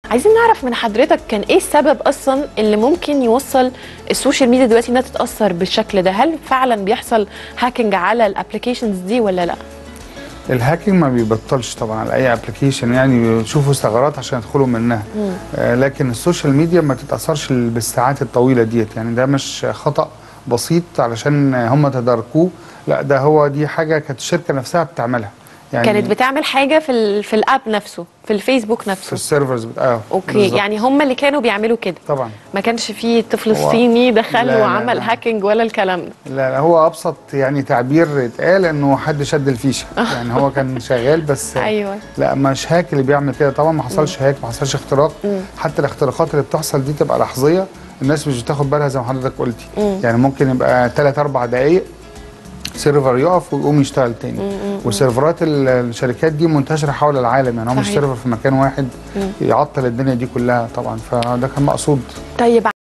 عايزين نعرف من حضرتك كان ايه السبب اصلا اللي ممكن يوصل السوشيال ميديا دلوقتي انها تتاثر بالشكل ده؟ هل فعلا بيحصل هاكينج على الابلكيشنز دي ولا لا؟ الهاكينج ما بيبطلش طبعا على اي ابلكيشن، يعني بيشوفوا ثغرات عشان يدخلوا منها. لكن السوشيال ميديا ما تتاثرش بالساعات الطويله ديت، يعني ده مش خطا بسيط علشان هم تداركوه، لا ده هو دي حاجه كانت الشركه نفسها بتعملها. يعني كانت بتعمل حاجه في الاب نفسه، في الفيسبوك نفسه، في السيرفرز اوكي بالزبط. يعني هم اللي كانوا بيعملوا كده طبعا، ما كانش في طفل صيني دخل لا وعمل لا هاكينج ولا الكلام ده. لا هو ابسط يعني تعبير اتقال انه حد شد الفيشه يعني هو كان شغال بس. ايوه لا مش هاك اللي بيعمل كده طبعا، ما حصلش هاك، ما حصلش اختراق. حتى الاختراقات اللي بتحصل دي تبقى لحظيه، الناس مش بتاخد بالها زي ما حضرتك قلتي. يعني ممكن يبقى 3-4 دقائق سيرفر يقف ويقوم يشتغل تاني. وسيرفرات الشركات دي منتشره حول العالم، يعني هو مش سيرفر في مكان واحد يعطل الدنيا دي كلها طبعا، فده كان مقصود. طيب